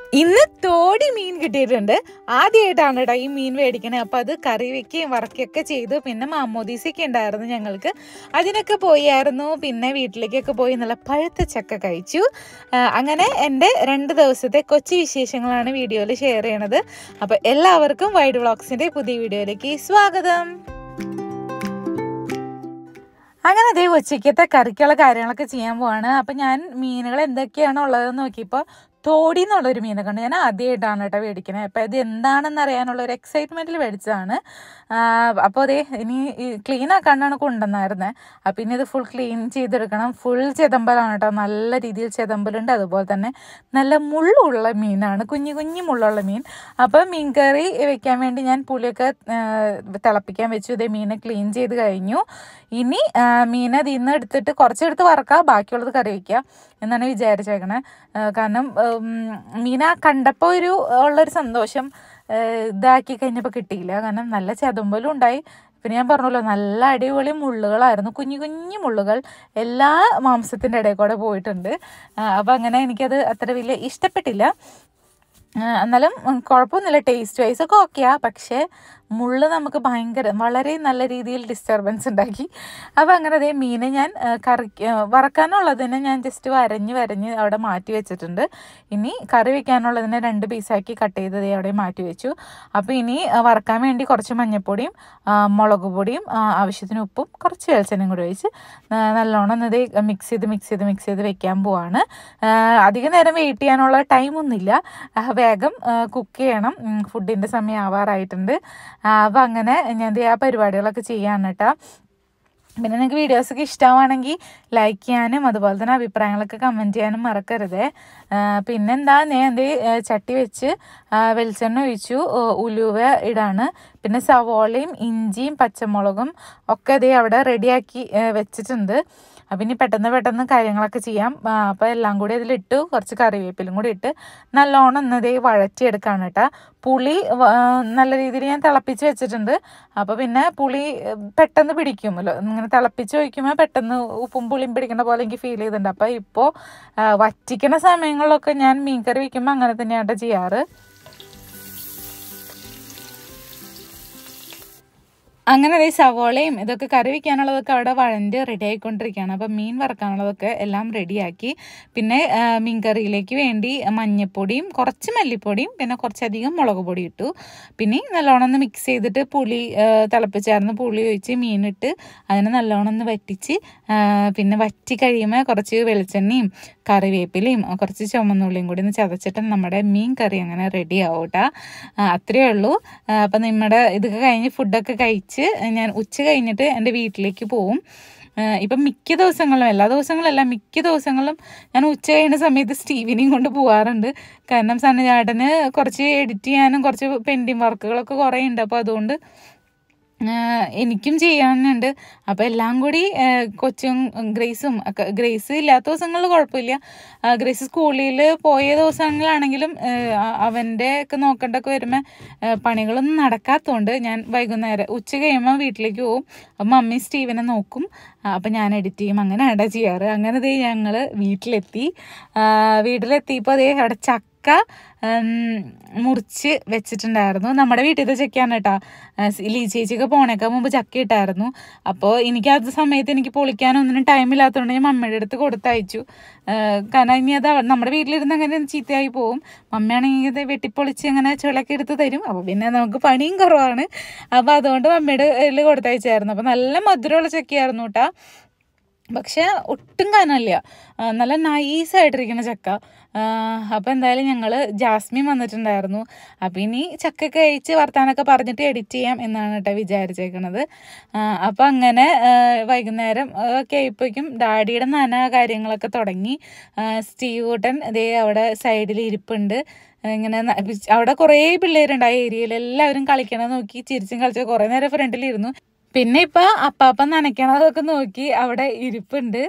ഇന്ന് തോടി മീൻ കിട്ടിയിട്ടുണ്ട്. ആദ്യമായിട്ടാണ് കേട്ടോ ഈ മീൻ മേടിക്കണേ. അപ്പോൾ അത് കറി വയ്ക്കുകയും വറക്കുകയൊക്കെ ചെയ്തു. പിന്നെ മാമോദീസൊക്കെ ഉണ്ടായിരുന്നു ഞങ്ങൾക്ക്, അതിനൊക്കെ പോയായിരുന്നു. പിന്നെ വീട്ടിലേക്കൊക്കെ പോയി നല്ല പഴുത്ത ചക്ക കഴിച്ചു. അങ്ങനെ എൻ്റെ 2 ദിവസത്തെ കൊച്ചു വിശേഷങ്ങളാണ് വീഡിയോയിൽ ഷെയർ ചെയ്യണത്. അപ്പോൾ എല്ലാവർക്കും വൈഡ് വ്ളോഗ്സിൻ്റെ പുതിയ വീഡിയോയിലേക്ക് സ്വാഗതം. അങ്ങനെ അതേ ഉച്ചയ്ക്കത്തെ കറിക്കുള്ള കാര്യങ്ങളൊക്കെ ചെയ്യാൻ പോവാണ്. അപ്പം ഞാൻ മീനുകൾ എന്തൊക്കെയാണോ ഉള്ളതെന്ന് നോക്കിയപ്പോൾ തോടി എന്നുള്ളൊരു മീനെ കണ്ട്. ഞാൻ ആദ്യമായിട്ടാണ് കേട്ടോ മേടിക്കണേ. അപ്പോൾ ഇത് എന്താണെന്ന് അറിയാനുള്ളൊരു എക്സൈറ്റ്മെൻറ്റിൽ മേടിച്ചതാണ്. അപ്പോൾ അതേ ഇനി ക്ലീൻ ആക്കാണ്ടാണ് കൊണ്ടുവന്നായിരുന്നത്. അപ്പം ഇനി ഇത് ഫുൾ ക്ലീൻ ചെയ്തെടുക്കണം. ഫുൾ ചെതമ്പലാണ് കേട്ടോ, നല്ല രീതിയിൽ ചെതമ്പലുണ്ട്. അതുപോലെ തന്നെ നല്ല മുള്ളുള്ള മീനാണ്, കുഞ്ഞു കുഞ്ഞു മുള്ളുള്ള മീൻ. അപ്പോൾ മീൻ കറി വെക്കാൻ വേണ്ടി ഞാൻ പുളിയൊക്കെ തിളപ്പിക്കാൻ വെച്ചു. ഇതേ മീനെ ക്ലീൻ ചെയ്ത് കഴിഞ്ഞു. ഇനി മീൻ അതിൽ നിന്ന് എടുത്തിട്ട് കുറച്ചെടുത്ത് വറക്കാം, ബാക്കിയുള്ളത് കറി വയ്ക്കുക എന്നാണ് വിചാരിച്ചേക്കണേ. കാരണം മീന കണ്ടപ്പോൾ ഉള്ളൊരു സന്തോഷം ഇതാക്കി കഴിഞ്ഞപ്പോൾ കിട്ടിയില്ല. കാരണം നല്ല ചെതുമ്പലും ഉണ്ടായി. പിന്നെ ഞാൻ പറഞ്ഞല്ലോ, നല്ല അടിപൊളി മുള്ളുകളായിരുന്നു, കുഞ്ഞു കുഞ്ഞു മുള്ളുകൾ എല്ലാ മാംസത്തിൻ്റെ ഇടയിൽ കൂടെ പോയിട്ടുണ്ട്. അപ്പോൾ അങ്ങനെ എനിക്കത് അത്ര വലിയ ഇഷ്ടപ്പെട്ടില്ല. എന്നാലും കുഴപ്പമൊന്നുമില്ല, ടേസ്റ്റ് വൈസ് ഒക്കെ ഓക്കെയാണ്. പക്ഷേ മുള്ള് നമുക്ക് വളരെ നല്ല രീതിയിൽ ഡിസ്റ്റർബൻസ് ഉണ്ടാക്കി. അപ്പോൾ അങ്ങനെ അതേ മീനെ ഞാൻ വറക്കാനുള്ളതിനെ ഞാൻ ജസ്റ്റ് വരഞ്ഞ് അവിടെ മാറ്റി വെച്ചിട്ടുണ്ട്. ഇനി കറി വയ്ക്കാനുള്ളതിനെ 2 പീസാക്കി കട്ട് ചെയ്ത് അവിടെ മാറ്റി വെച്ചു. അപ്പോൾ ഇനി വറക്കാൻ വേണ്ടി കുറച്ച് മഞ്ഞൾപ്പൊടിയും മുളക് പൊടിയും ആവശ്യത്തിന് ഉപ്പും കുറച്ച് വെളിച്ചെണ്ണയും കൂടി ഒഴിച്ച് നല്ലോണം ഇത് മിക്സ് ചെയ്ത് വെക്കാൻ പോവാണ്. അധികം നേരം വെയിറ്റ് ചെയ്യാനുള്ള ടൈമൊന്നുമില്ല, വേഗം കുക്ക് ചെയ്യണം. ഫുഡിൻ്റെ സമയം ആവാറായിട്ടുണ്ട്. അപ്പോൾ അങ്ങനെ ഞാൻ ആ പരിപാടികളൊക്കെ ചെയ്യാണ് കേട്ടോ. പിന്നെ നിങ്ങൾക്ക് വീഡിയോസൊക്കെ ഇഷ്ടമാണെങ്കിൽ ലൈക്ക് ചെയ്യാനും അതുപോലെ തന്നെ അഭിപ്രായങ്ങളൊക്കെ കമൻറ്റ് ചെയ്യാനും മറക്കരുത്. പിന്നെന്താ, ഞാൻ ചട്ടി വെച്ച് വെളിച്ചെണ്ണ ഒഴിച്ചു, ഉലുവ ഇടാണ്. പിന്നെ സവോളയും ഇഞ്ചിയും പച്ചമുളകും ഒക്കെ അവിടെ റെഡിയാക്കി വെച്ചിട്ടുണ്ട്. അപ്പം ഇനി പെട്ടെന്ന് കാര്യങ്ങളൊക്കെ ചെയ്യാം. അപ്പോൾ എല്ലാം കൂടി അതിലിട്ടു, കുറച്ച് കറിവേപ്പിലും കൂടി ഇട്ട് നല്ലോണം വഴറ്റിയെടുക്കാണ് കേട്ടോ. പുളി നല്ല രീതിയിൽ ഞാൻ തിളപ്പിച്ച് വെച്ചിട്ടുണ്ട്. അപ്പോൾ പിന്നെ പുളി പെട്ടെന്ന് പിടിക്കുമല്ലോ, ഇങ്ങനെ തിളപ്പിച്ച് വയ്ക്കുമ്പോൾ പെട്ടെന്ന് ഉപ്പും പുളിയും പിടിക്കുന്ന പോലെ എനിക്ക് ഫീൽ ചെയ്തിട്ടുണ്ട്. അപ്പോൾ ഇപ്പോൾ വറ്റിക്കുന്ന സമയങ്ങളിലൊക്കെ ഞാൻ മീൻ കറി വയ്ക്കുമ്പോൾ അങ്ങനെ തന്നെയാണ് ചെയ്യാറ്. അങ്ങനെ അതേ സവോളയും ഇതൊക്കെ കറി വയ്ക്കാനുള്ളതൊക്കെ അവിടെ വഴണ്ട് റെഡി ആയിക്കൊണ്ടിരിക്കുകയാണ്. അപ്പം മീൻ വറക്കാനുള്ളതൊക്കെ എല്ലാം റെഡിയാക്കി. പിന്നെ മീൻ കറിയിലേക്ക് വേണ്ടി മഞ്ഞൾപ്പൊടിയും കുറച്ച് മല്ലിപ്പൊടിയും പിന്നെ കുറച്ചധികം മുളക് പൊടി ഇട്ടു. പിന്നെ നല്ലോണം ഒന്ന് മിക്സ് ചെയ്തിട്ട് പുളി തിളപ്പിച്ചായിരുന്നു, പുളി ഒഴിച്ച് മീനിട്ട് അതിനെ നല്ലോണം ഒന്ന് വറ്റിച്ച് പിന്നെ വറ്റി കഴിയുമ്പോൾ കുറച്ച് വെളിച്ചെണ്ണയും കറിവേപ്പിലയും കുറച്ച് ചുമന്നുള്ളിയും കൂടി ഒന്ന് ചതച്ചിട്ട് നമ്മുടെ മീൻ കറി അങ്ങനെ റെഡി ആവും കേട്ടോ. അത്രയേ ഉള്ളൂ. അപ്പം നമ്മുടെ ഇതൊക്കെ കഴിഞ്ഞ് ഫുഡൊക്കെ കഴിച്ച് ഞാൻ ഉച്ച കഴിഞ്ഞിട്ട് എൻ്റെ വീട്ടിലേക്ക് പോവും. ഇപ്പം മിക്ക ദിവസങ്ങളും, എല്ലാ ദിവസങ്ങളല്ല, മിക്ക ദിവസങ്ങളും ഞാൻ ഉച്ച കഴിയുന്ന സമയത്ത് സ്റ്റീവിനെയും കൊണ്ട് പോകാറുണ്ട്. കാരണം സണ്ണചേട്ടന് കുറച്ച് എഡിറ്റ് ചെയ്യാനും കുറച്ച് പെൻഡിങ് വർക്കുകളൊക്കെ കുറേ ഉണ്ട്. അപ്പോൾ അതുകൊണ്ട് എനിക്കും ചെയ്യാനുണ്ട്. അപ്പോൾ എല്ലാം കൂടി കൊച്ചും ഗ്രേസ് ഇല്ലാത്ത ദിവസങ്ങളിൽ കുഴപ്പമില്ല. ഗ്രേസ് സ്കൂളിൽ പോയ ദിവസങ്ങളിലാണെങ്കിലും അവൻ്റെ ഒക്കെ നോക്കേണ്ടൊക്കെ വരുമ്പോൾ പണികളൊന്നും നടക്കാത്തതുകൊണ്ട് ഞാൻ വൈകുന്നേരം ഉച്ച കഴിയുമ്പോൾ വീട്ടിലേക്ക് പോകും. അപ്പം മമ്മി സ്റ്റീവനെ നോക്കും, അപ്പം ഞാൻ എഡിറ്റ് ചെയ്യും. അങ്ങനെയാണ് ചെയ്യാറ്. അങ്ങനെ ഞങ്ങൾ വീട്ടിലെത്തിയപ്പോൾ അവിടെ ചക്ക മുറിച്ച് വെച്ചിട്ടുണ്ടായിരുന്നു. നമ്മുടെ വീട്ടിലത്തെ ചക്കയാണ് കേട്ടോ. ചേച്ചിയൊക്കെ പോണേക്കാൾ മുമ്പ് ചക്ക ഇട്ടായിരുന്നു. അപ്പോൾ എനിക്ക് അത് സമയത്ത് എനിക്ക് പൊളിക്കാനൊന്നിനും ടൈമില്ലാത്തതുകൊണ്ട് ഞാൻ മമ്മിയുടെ അടുത്ത് കൊടുത്തയച്ചു. കാരണം ഇനി അത് നമ്മുടെ വീട്ടിലിരുന്ന് അങ്ങനെ ചീത്തയായി പോവും. മമ്മിയാണെങ്കിൽ ഇത് വെട്ടിപ്പൊളിച്ച് അങ്ങനെ ചുളക്കി എടുത്ത് തരും. അപ്പോൾ പിന്നെ നമുക്ക് പണിയും കുറവാണ്. അപ്പോൾ അതുകൊണ്ട് മമ്മിയുടെ കയ്യിൽ കൊടുത്തയച്ചായിരുന്നു. അപ്പോൾ നല്ല മധുരമുള്ള ചക്കയായിരുന്നു കേട്ടോ. പക്ഷെ ഒട്ടും കനമില്ല, നല്ല നൈസായിട്ടിരിക്കുന്ന ചക്ക. അപ്പോൾ എന്തായാലും ഞങ്ങൾ ജാസ്മിൻ വന്നിട്ടുണ്ടായിരുന്നു. അപ്പോൾ ഇനി ചക്ക കഴിച്ച് വർത്താനൊക്കെ പറഞ്ഞിട്ട് എഡിറ്റ് ചെയ്യാം എന്നാണ് കേട്ടോ വിചാരിച്ചേക്കണത്. അപ്പോൾ അങ്ങനെ വൈകുന്നേരം ഒക്കെ ആയപ്പോഴേക്കും ഡാഡിയുടെ കാര്യങ്ങളൊക്കെ തുടങ്ങി. സ്റ്റീവ് കൂട്ടൻ അവിടെ സൈഡിൽ ഇരിപ്പുണ്ട്. ഇങ്ങനെ അവിടെ കുറേ പിള്ളേരുണ്ട് ആ ഏരിയയിൽ. എല്ലാവരും കളിക്കണത് നോക്കി ചിരിച്ചും കളിച്ച് കുറേ നേരം ഫ്രണ്ടിലിരുന്നു. പിന്നെ ഇപ്പം അപ്പാപ്പൻ നനയ്ക്കണതൊക്കെ നോക്കി അവിടെ ഇരിപ്പുണ്ട്.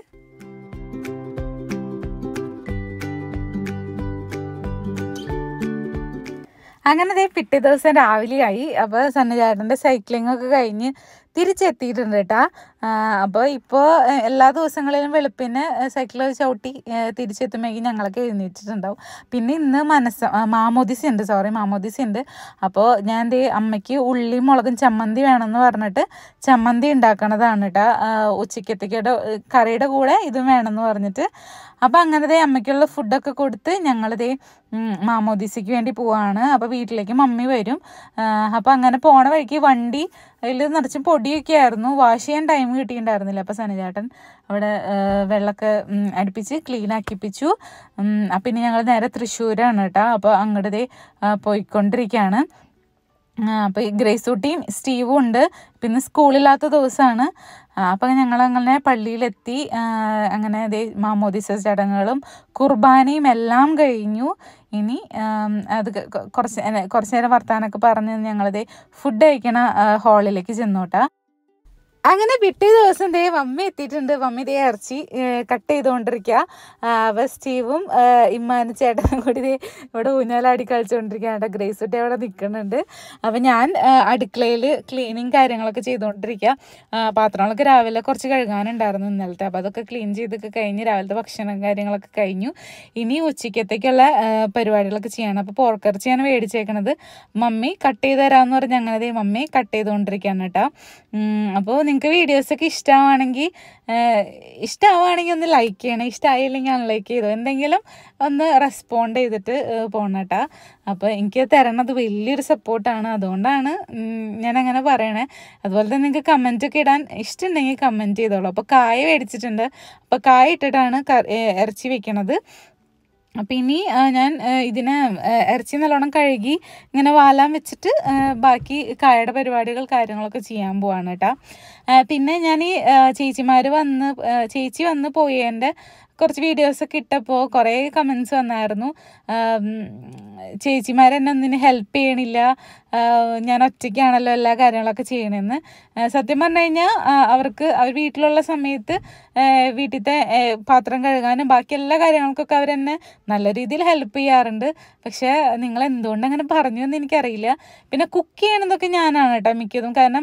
അങ്ങനെ പിറ്റേ ദിവസം രാവിലെയായി. അപ്പോൾ സണ്ണചേട്ടൻ്റെ സൈക്ലിങ്ങൊക്കെ കഴിഞ്ഞ് തിരിച്ചെത്തിയിട്ടുണ്ട് കേട്ടോ. അപ്പോൾ ഇപ്പോൾ എല്ലാ ദിവസങ്ങളിലും വെളുപ്പിന് സൈക്കിൾ ചവിട്ടി തിരിച്ചെത്തുമ്പോഴേക്കും ഞങ്ങളൊക്കെ എഴുന്നേറ്റിട്ടുണ്ടാവും. പിന്നെ ഇന്ന് മാമോദിസ ഉണ്ട്. അപ്പോൾ ഞാൻ അമ്മയ്ക്ക് ഉള്ളിയും മുളകും ചമ്മന്തി വേണമെന്ന് പറഞ്ഞിട്ട് ചമ്മന്തി ഉണ്ടാക്കണതാണ് കേട്ടോ. ഉച്ചക്കത്തേക്കയുടെ കറിയുടെ കൂടെ ഇതും വേണമെന്ന് പറഞ്ഞിട്ട്. അപ്പോൾ അങ്ങനത്തെ അമ്മയ്ക്കുള്ള ഫുഡൊക്കെ കൊടുത്ത് ഞങ്ങളിതേ മാമോദിസയ്ക്ക് വേണ്ടി പോവാണ്. അപ്പോൾ വീട്ടിലേക്ക് മമ്മി വരും. അപ്പോൾ അങ്ങനെ പോണ വഴിക്ക് വണ്ടി അതിൽ നിറച്ചും പൊടിയൊക്കെ ആയിരുന്നു. വാഷ് ചെയ്യാൻ ടൈം കിട്ടിയിട്ടുണ്ടായിരുന്നില്ല. അപ്പോൾ സനചേട്ടൻ അവിടെ വെള്ളമൊക്കെ അടുപ്പിച്ച് ക്ലീൻ ആക്കിപ്പിച്ചു. അപ്പം ഇനി ഞങ്ങൾ നേരെ തൃശ്ശൂരാണ് കേട്ടോ. അപ്പോൾ അങ്ങോട്ടേ പോയിക്കൊണ്ടിരിക്കുകയാണ്. അപ്പോൾ ഈ ഗ്രേസൂട്ടിയും സ്റ്റീവും ഉണ്ട്. പിന്നെ സ്കൂളില്ലാത്ത ദിവസമാണ്. അപ്പം ഞങ്ങളങ്ങനെ പള്ളിയിലെത്തി. അങ്ങനെ മാമോദിസ ചടങ്ങുകളും കുർബാനയും എല്ലാം കഴിഞ്ഞു. ഇനി അത് കുറച്ച് നേരം വർത്താനൊക്കെ പറഞ്ഞ് ഞങ്ങളത് ഫുഡ് കഴിക്കണ ഹാളിലേക്ക് ചെന്നോട്ടാ. അങ്ങനെ പിറ്റേ ദിവസം മമ്മി എത്തിയിട്ടുണ്ട്. മമ്മി ഇറച്ചി കട്ട് ചെയ്തുകൊണ്ടിരിക്കുക. അപ്പോൾ സ്റ്റീവും ഇമ്മാനും ചേട്ടനും കൂടി ഇവിടെ ഊഞ്ഞാലാടി കളിച്ചുകൊണ്ടിരിക്കുക കേട്ടോ. ഗ്രേസുട്ടി അവിടെ നിൽക്കുന്നുണ്ട്. അപ്പോൾ ഞാൻ അടുക്കളയിൽ ക്ലീനിങ് കാര്യങ്ങളൊക്കെ ചെയ്തുകൊണ്ടിരിക്കുക. പാത്രങ്ങളൊക്കെ രാവിലെ കുറച്ച് കഴുകാനുണ്ടായിരുന്നു ഇന്നലത്തെ. അപ്പോൾ അതൊക്കെ ക്ലീൻ ചെയ്തൊക്കെ കഴിഞ്ഞ് രാവിലത്തെ ഭക്ഷണം കാര്യങ്ങളൊക്കെ കഴിഞ്ഞു. ഇനി ഉച്ചക്കത്തേക്കുള്ള പരിപാടികളൊക്കെ ചെയ്യണം. അപ്പോൾ പോർക്കിറച്ചിയാണ് മേടിച്ചേക്കണത്. മമ്മി കട്ട് ചെയ്ത് തരാമെന്ന് പറഞ്ഞ് അങ്ങനെ മമ്മി കട്ട് ചെയ്തുകൊണ്ടിരിക്കുകയാണ് കേട്ടോ. അപ്പോൾ നിങ്ങൾക്ക് വീഡിയോസൊക്കെ ഇഷ്ടമാണെങ്കിൽ ഒന്ന് ലൈക്ക് ചെയ്യണം. ഇഷ്ടമായില്ലെങ്കിൽ അൺലൈക്ക് ചെയ്തോ. എന്തെങ്കിലും ഒന്ന് റെസ്പോണ്ട് ചെയ്തിട്ട് പോകണം കേട്ടോ. അപ്പോൾ എനിക്ക് തരണത് വലിയൊരു സപ്പോർട്ടാണ്. അതുകൊണ്ടാണ് ഞാനങ്ങനെ പറയണേ. അതുപോലെ തന്നെ നിങ്ങൾക്ക് കമൻറ്റൊക്കെ ഇടാൻ ഇഷ്ടമുണ്ടെങ്കിൽ കമൻറ്റ് ചെയ്തോളൂ. അപ്പോൾ കായ മേടിച്ചിട്ടുണ്ട്. അപ്പോൾ കായ ഇട്ടിട്ടാണ് ഇറച്ചി വെക്കണത്. അപ്പം ഇനി ഞാൻ ഇതിനെ ഇറച്ചി നല്ലോണം കഴുകി ഇങ്ങനെ വാലാൻ വെച്ചിട്ട് ബാക്കി കായയുടെ പരിപാടികൾ കാര്യങ്ങളൊക്കെ ചെയ്യാൻ പോവാണ് കേട്ടോ. പിന്നെ ഞാൻ ഈ ചേച്ചി വന്ന് പോയതിൻ്റെ കുറച്ച് വീഡിയോസൊക്കെ ഇട്ടപ്പോൾ കുറേ കമൻസ് വന്നായിരുന്നു. ചേച്ചിമാരെന്നെ ഒന്നിനും ഹെൽപ്പ് ചെയ്യണില്ല, ഞാൻ ഒറ്റയ്ക്കാണല്ലോ എല്ലാ കാര്യങ്ങളൊക്കെ ചെയ്യണമെന്ന്. സത്യം പറഞ്ഞു കഴിഞ്ഞാൽ അവർ വീട്ടിലുള്ള സമയത്ത് വീട്ടിലത്തെ പാത്രം കഴുകാനും ബാക്കി എല്ലാ കാര്യങ്ങൾക്കൊക്കെ അവരെന്നെ നല്ല രീതിയിൽ ഹെൽപ്പ് ചെയ്യാറുണ്ട്. പക്ഷേ നിങ്ങൾ എന്തുകൊണ്ട് അങ്ങനെ പറഞ്ഞു എന്ന് എനിക്കറിയില്ല. പിന്നെ കുക്ക് ചെയ്യണതൊക്കെ ഞാനാണ് കേട്ടോ മിക്കതും. കാരണം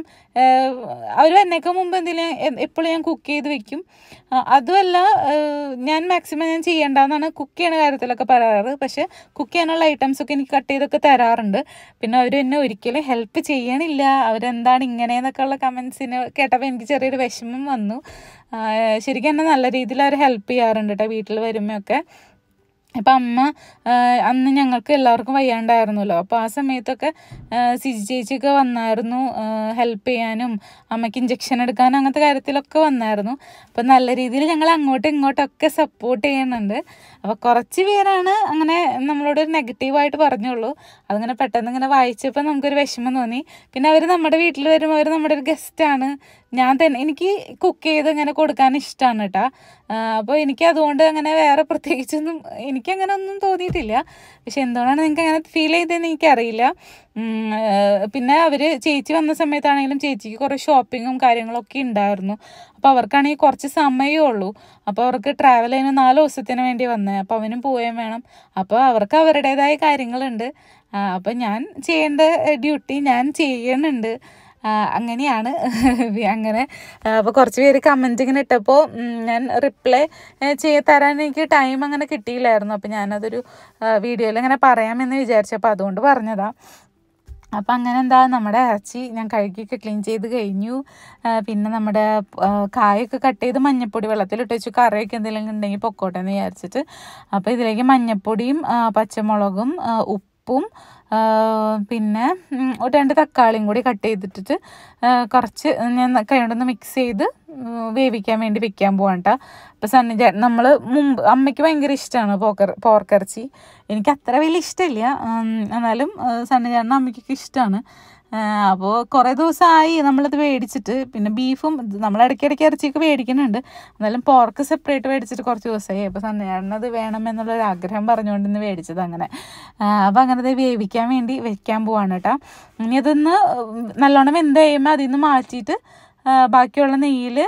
അവർ എന്നേക്കാൾ മുമ്പ് എപ്പോഴും ഞാൻ കുക്ക് ചെയ്ത് വെക്കും. അതുമല്ല ഞാൻ മാക്സിമം ഞാൻ ചെയ്യേണ്ടതെന്നാണ് കുക്ക് ചെയ്യണ കാര്യത്തിലൊക്കെ പറയാറ്. പക്ഷെ കുക്ക് ചെയ്യാനുള്ള ഐറ്റംസൊക്കെ എനിക്ക് കട്ട് ചെയ്തൊക്കെ തരാറുണ്ട്. പിന്നെ അവർ എന്നെ ഒരിക്കലും ഹെൽപ്പ് ചെയ്യണില്ല, അവരെന്താണ് ഇങ്ങനെയെന്നൊക്കെ ഉള്ള കമൻസിന് കേട്ടപ്പോൾ എനിക്ക് ചെറിയൊരു വിഷമം വന്നു. ശരിക്കും എന്നെ നല്ല രീതിയിൽ അവർ ഹെൽപ്പ് ചെയ്യാറുണ്ട് കേട്ടോ വീട്ടിൽ വരുമ്പോഴൊക്കെ. അപ്പം അമ്മ അന്ന് ഞങ്ങൾക്ക് എല്ലാവർക്കും വയ്യാണ്ടായിരുന്നല്ലോ. അപ്പോൾ ആ സമയത്തൊക്കെ സിജി ചേച്ചിയൊക്കെ വന്നായിരുന്നു ഹെൽപ്പ് ചെയ്യാനും അമ്മയ്ക്ക് ഇഞ്ചക്ഷൻ എടുക്കാനും അങ്ങനത്തെ കാര്യത്തിലൊക്കെ വന്നായിരുന്നു. അപ്പോൾ നല്ല രീതിയിൽ ഞങ്ങൾ അങ്ങോട്ടും ഇങ്ങോട്ടൊക്കെ സപ്പോർട്ട് ചെയ്യുന്നുണ്ട്. അപ്പോൾ കുറച്ച് പേരാണ് അങ്ങനെ നമ്മളോട് ഒരു നെഗറ്റീവായിട്ട് പറഞ്ഞുള്ളൂ. അതിങ്ങനെ പെട്ടെന്ന് ഇങ്ങനെ വായിച്ചപ്പോൾ നമുക്കൊരു വിഷമം തോന്നി. പിന്നെ അവർ നമ്മുടെ വീട്ടിൽ വരുമ്പോൾ അവർ നമ്മുടെ ഒരു ഗസ്റ്റാണ്. എനിക്ക് കുക്ക് ചെയ്ത് ഇങ്ങനെ കൊടുക്കാൻ ഇഷ്ടമാണ് കേട്ടോ. അപ്പോൾ എനിക്ക് അതുകൊണ്ട് അങ്ങനെ വേറെ പ്രത്യേകിച്ചൊന്നും എനിക്കങ്ങനെ ഒന്നും തോന്നിയിട്ടില്ല. പക്ഷെ എന്തുകൊണ്ടാണ് നിങ്ങൾക്ക് അങ്ങനെ ഫീൽ ചെയ്തതെന്ന് എനിക്കറിയില്ല. പിന്നെ ചേച്ചി വന്ന സമയത്താണെങ്കിലും ചേച്ചിക്ക് കുറേ ഷോപ്പിങ്ങും കാര്യങ്ങളൊക്കെ ഉണ്ടായിരുന്നു. അപ്പോൾ അവർക്കാണെങ്കിൽ കുറച്ച് സമയമേ ഉള്ളൂ. അപ്പോൾ അവർക്ക് ട്രാവൽ ചെയ്യുന്ന 4 ദിവസത്തിന് വേണ്ടി വന്നത്. അപ്പോൾ അവനും പോവുകയും വേണം. അപ്പോൾ അവർക്ക് അവരുടേതായ കാര്യങ്ങളുണ്ട്. അപ്പോൾ ഞാൻ ചെയ്യേണ്ട ഡ്യൂട്ടി ഞാൻ ചെയ്യുന്നുണ്ട്. അങ്ങനെയാണ്. അങ്ങനെ അപ്പോൾ കുറച്ച് പേര് കമൻറ്റ് ഇങ്ങനെ ഇട്ടപ്പോൾ ഞാൻ റിപ്ലൈ തരാൻ എനിക്ക് ടൈം അങ്ങനെ കിട്ടിയില്ലായിരുന്നു. അപ്പോൾ ഞാനതൊരു വീഡിയോയിൽ ഇങ്ങനെ പറയാമെന്ന് വിചാരിച്ചപ്പോൾ അതുകൊണ്ട് പറഞ്ഞതാണ്. അപ്പം അങ്ങനെ നമ്മുടെ ഇറച്ചി ഞാൻ കഴുകിയൊക്കെ ക്ലീൻ ചെയ്ത് കഴിഞ്ഞു. പിന്നെ നമ്മുടെ കായൊക്കെ കട്ട് ചെയ്ത് മഞ്ഞൾപ്പൊടി വെള്ളത്തിലിട്ട് വെച്ചു. കറിയൊക്കെ എന്തെങ്കിലും ഉണ്ടെങ്കിൽ പൊക്കോട്ടെ എന്ന് വിചാരിച്ചിട്ട്. അപ്പോൾ ഇതിലേക്ക് മഞ്ഞൾപ്പൊടിയും പച്ചമുളകും ഉപ്പും പിന്നെ 2 തക്കാളിയും കൂടി കട്ട് ചെയ്തിട്ടിട്ട് കുറച്ച് ഞാൻ കൈകൊണ്ടൊന്ന് മിക്സ് ചെയ്ത് വേവിക്കാൻ വേണ്ടി വെക്കാൻ പോവാണ് കേട്ടോ. അപ്പോൾ നമ്മൾ മുമ്പ് അമ്മയ്ക്ക് ഭയങ്കര ഇഷ്ടമാണ് പോർക്കിറച്ചി. എനിക്ക് അത്ര വലിയ ഇഷ്ടമില്ല, എന്നാലും സണ്ണിചേട്ടനും അമ്മയ്ക്കൊക്കെ ഇഷ്ടമാണ്. അപ്പോൾ കുറേ ദിവസമായി നമ്മളത് മേടിച്ചിട്ട്. പിന്നെ ബീഫും നമ്മൾ ഇടയ്ക്കിടയ്ക്ക് ഇറച്ചിയൊക്കെ മേടിക്കുന്നുണ്ട്. എന്നാലും പോർക്ക് സെപ്പറേറ്റ് മേടിച്ചിട്ട് കുറച്ച് ദിവസമായി. അപ്പോൾ സണ്ണിചേട്ടനത് വേണമെന്നുള്ളൊരു ആഗ്രഹം പറഞ്ഞുകൊണ്ട് ഇന്ന് മേടിച്ചത് അങ്ങനെ. അപ്പോൾ അങ്ങനത്തെ വേവിക്കാൻ വേണ്ടി വെക്കാൻ പോവാണ് കേട്ടോ. ഇനി അതൊന്ന് നല്ലോണം വെന്ത് കഴിയുമ്പോൾ അതിൽ നിന്ന് മാറ്റിയിട്ട് ബാക്കിയുള്ള നെയ്യിൽ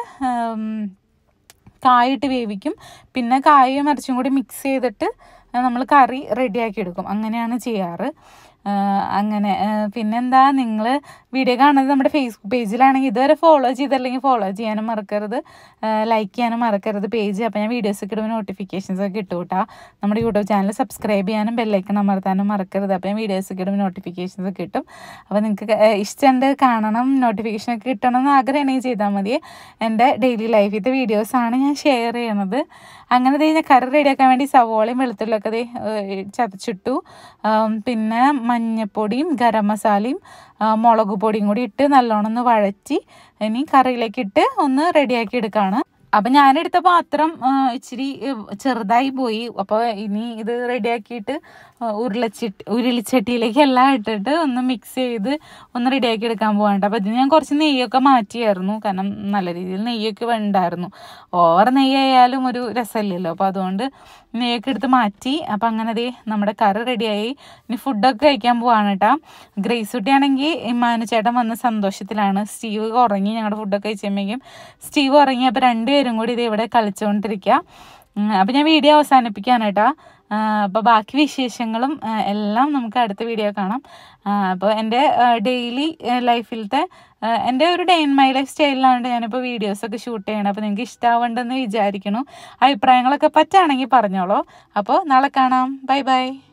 കായിട്ട് വേവിക്കും. പിന്നെ കായും ഇറച്ചിയും കൂടി മിക്സ് ചെയ്തിട്ട് നമ്മൾ കറി റെഡിയാക്കി എടുക്കും. അങ്ങനെയാണ് ചെയ്യാറ്. അങ്ങനെ പിന്നെന്താ, നിങ്ങൾ വീഡിയോ കാണുന്നത് നമ്മുടെ ഫേസ്ബുക്ക് പേജിലാണെങ്കിൽ ഇതുവരെ ഫോളോ ചെയ്തില്ലെങ്കിൽ ഫോളോ ചെയ്യാനും മറക്കരുത്, ലൈക്ക് ചെയ്യാനും മറക്കരുത് പേജ്. അപ്പോൾ ഞാൻ വീഡിയോസൊക്കെ ഇടുമ്പോൾ നോട്ടിഫിക്കേഷൻസ് ഒക്കെ കിട്ടും കേട്ടോ. നമ്മുടെ യൂട്യൂബ് ചാനൽ സബ്സ്ക്രൈബ് ചെയ്യാനും ബെല്ലൈക്കൺ അമർത്താനും മറക്കരുത്. അപ്പോൾ ഞാൻ വീഡിയോസൊക്കെ ഇടുമ്പോൾ നോട്ടിഫിക്കേഷൻസ് ഒക്കെ കിട്ടും. അപ്പോൾ നിങ്ങൾക്ക് ഇഷ്ടമുണ്ട് കാണണം, നോട്ടിഫിക്കേഷനൊക്കെ കിട്ടണം എന്ന് ആഗ്രഹമാണെങ്കിൽ ചെയ്താൽ മതി. എൻ്റെ ഡെയിലി ലൈഫിലത്തെ വീഡിയോസാണ് ഞാൻ ഷെയർ ചെയ്യണത്. അങ്ങനെ ഞാൻ കറി റെഡിയാക്കാൻ വേണ്ടി സവോളയും വെളുത്തുള്ളിയൊക്കെ ചതച്ചിട്ടു. പിന്നെ മഞ്ഞപ്പൊടിയും ഗരം മസാലയും മുളക് പൊടിയും കൂടി ഇട്ട് നല്ലോണം ഒന്ന് വഴറ്റി ഇനി കറിയിലേക്കിട്ട് ഒന്ന് റെഡിയാക്കി എടുക്കുകയാണ്. അപ്പം ഞാനെടുത്ത പാത്രം ഇച്ചിരി ചെറുതായി പോയി. അപ്പോൾ ഇനി ഇത് റെഡിയാക്കിയിട്ട് ഉരുളിച്ചട്ടിയിലേക്ക് എല്ലാം ഇട്ടിട്ട് ഒന്ന് മിക്സ് ചെയ്ത് ഒന്ന് റെഡിയാക്കി എടുക്കാൻ പോകാനുണ്ട്. അപ്പോൾ ഇതിന് ഞാൻ കുറച്ച് നെയ്യൊക്കെ മാറ്റിയായിരുന്നു, കാരണം നല്ല രീതിയിൽ നെയ്യൊക്കെ ഉണ്ടായിരുന്നു. ഓവർ നെയ്യായാലും ഒരു രസമില്ലല്ലോ, അപ്പോൾ അതുകൊണ്ട് നെയ്യൊക്കെ എടുത്ത് മാറ്റി. അപ്പം അങ്ങനെ നമ്മുടെ കറി റെഡിയായി. ഇനി ഫുഡൊക്കെ കഴിക്കാൻ പോവാണ് കേട്ടോ. ഗ്രേസ് കുട്ടിയാണെങ്കിൽ ഇമ്മാനു ചേട്ടൻ വന്ന സന്തോഷത്തിലാണ്. സ്റ്റീവ് ഉറങ്ങി, ഞങ്ങളുടെ ഫുഡൊക്കെ കഴിച്ചുമ്പോഴേക്കും സ്റ്റീവ് ഉറങ്ങി. അപ്പോൾ രണ്ടുപേരും കൂടി ഇത് ഇവിടെ കളിച്ചുകൊണ്ടിരിക്കുക. അപ്പോൾ ഞാൻ വീഡിയോ അവസാനിപ്പിക്കുകയാണ് കേട്ടോ. അപ്പോൾ ബാക്കി വിശേഷങ്ങളും എല്ലാം നമുക്ക് അടുത്ത വീഡിയോ കാണാം. അപ്പോൾ എൻ്റെ ഡെയിലി ലൈഫിലത്തെ എൻ്റെ ഒരു ഡേ ഇൻ മൈ ലൈഫ് സ്റ്റൈലിലാണ് ഞാനിപ്പോൾ വീഡിയോസൊക്കെ ഷൂട്ട് ചെയ്യണം. അപ്പോൾ നിങ്ങൾക്ക് ഇഷ്ടമാവേണ്ടെന്ന് വിചാരിക്കണം. അഭിപ്രായങ്ങളൊക്കെ പറ്റുകയാണെങ്കിൽ പറഞ്ഞോളൂ. അപ്പോൾ നാളെ കാണാം. Bye by.